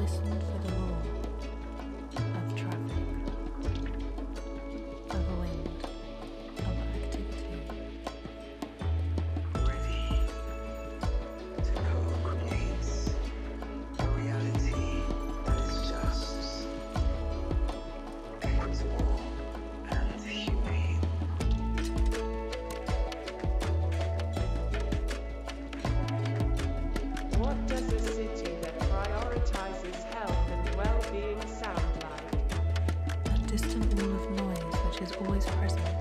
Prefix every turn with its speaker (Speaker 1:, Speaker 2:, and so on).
Speaker 1: Listen for the roar of traffic, of wind, of activity.
Speaker 2: Ready to co-create a reality that is just, equitable, and humane.
Speaker 3: What does a city that prioritizes health and well-being sound like?
Speaker 1: That distant wall of noise which is always present